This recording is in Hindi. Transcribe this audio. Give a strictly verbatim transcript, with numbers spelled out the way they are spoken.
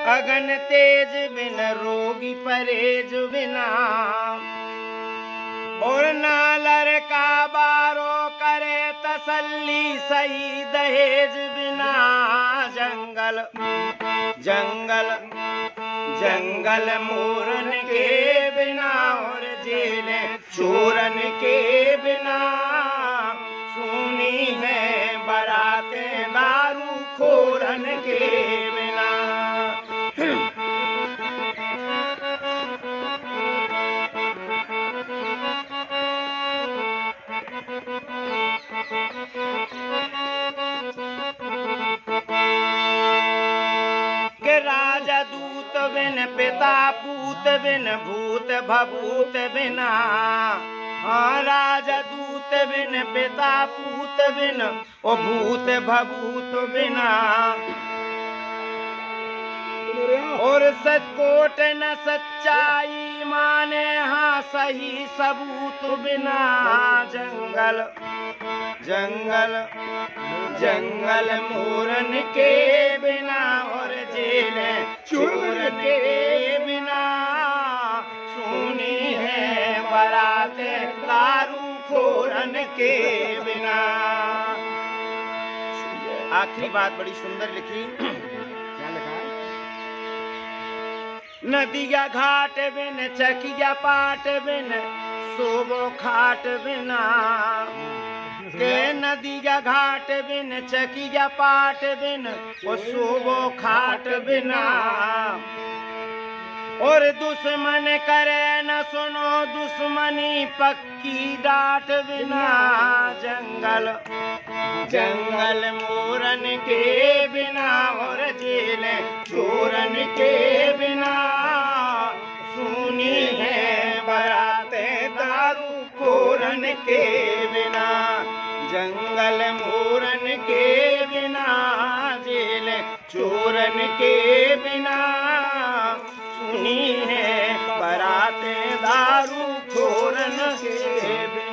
अगन तेज बिन रोगी परहेज बिना, और ना लड़का बारो करे तसल्ली सही दहेज बिना। जंगल जंगल जंगल मोरन के बिना, और जेल चोरन के बिना। सुनी है बरातें दारू खोरन के बिना। के राजा दूत बिन पिता पूत बिन, भूत भभूत बिना। हाँ, राजा दूत बिन पिता पूत बिन, ओ भूत भभूत बिना। और सचकोट न सच्चाई माने, हाँ सही सबूत बिना। जंगल जंगल जंगल मोरन के बिना, और जेल चोरन के बिना। सुनी है बराते दारू खोरन के बिना। आखिरी बात बड़ी सुंदर लिखी। क्या लिखा है? नदिया घाट बिन चकिया पाट बिन, सोबो खाट बिना। के नदिया घाट बिन चकिया पाट बिन, वो सोबो खाट बिना। और दुश्मन करे न सुनो दुश्मनी पक्की डांट बिना। जंगल जंगल मोरन के बिना, और जेल चोरन के बिना। सुनी है बरातें दारू खोरन के बिना। जंगल मोरन के बिना, जेल चोरन के बिना। सुनी है बरातें दारू खोरन के बिना।